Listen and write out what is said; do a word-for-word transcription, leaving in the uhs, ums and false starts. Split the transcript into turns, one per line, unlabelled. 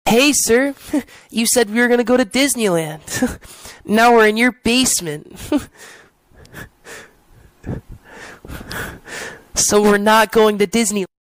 Hey, sir, you said we were going to go to Disneyland. Now we're in your basement. So we're not going to Disneyland.